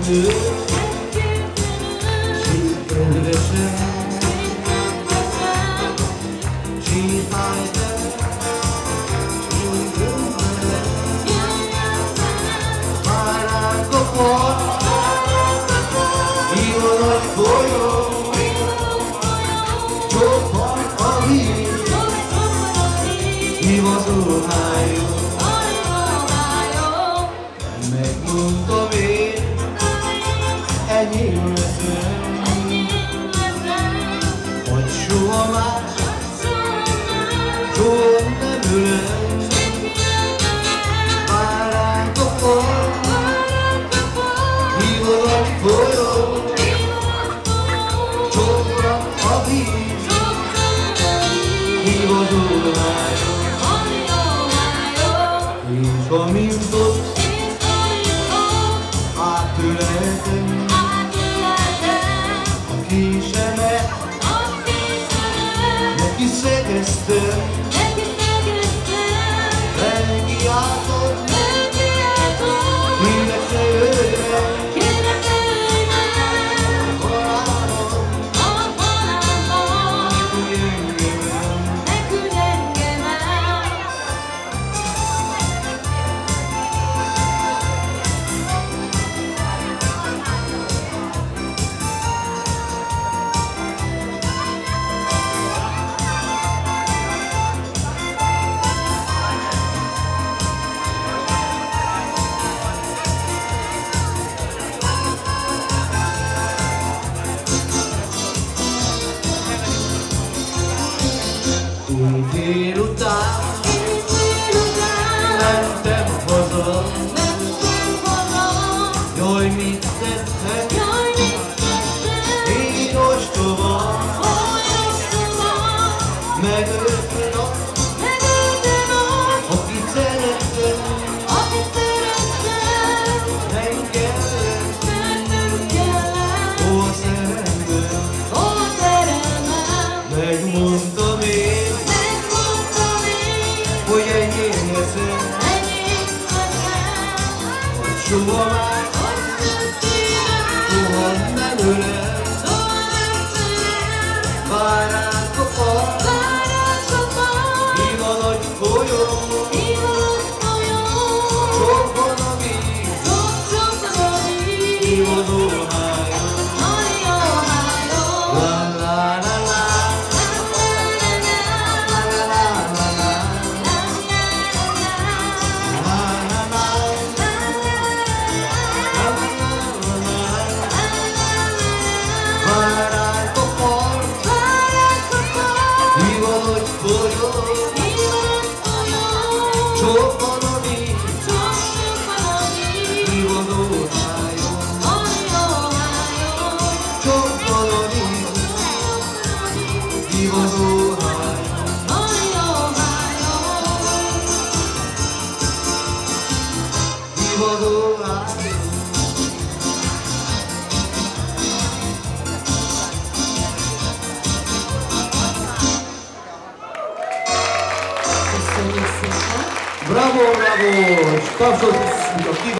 nő, síkedvesen, síhájtelen, vár ránk a part, hív a nagy folyó, csoppan a víz, hív az óhájó. Megmondtam én, enyém leszel, hogy soha más, soha nem ölel. Vár ránk a part, hív a nagy folyó, csoppan a víz, hív az óhájó. És amint ott átöleltem a késemet, neki szegeztem, elkiáltott, kérlek ne jöjj el, a halálban, ne küldj engem el. Délután mentem haza, jaj, mit tettem, én ostoba, megöltem azt, akit szerettem, nem kellett, ó a szerelmem, megmondtam én, hogy enyém leszel, hogy soha már, soha nem ölel. Vár ránk a part, hív a nagy folyó, csoppan a víz, hív az óhájó. Vár ránk a part, hív a nagy folyó, csoppan a víz, hív az óhájó. Csoppan a víz, hív az óhájó. Hív az óhájó. Köszönjük szépen! Bravo, bravo! És tapsot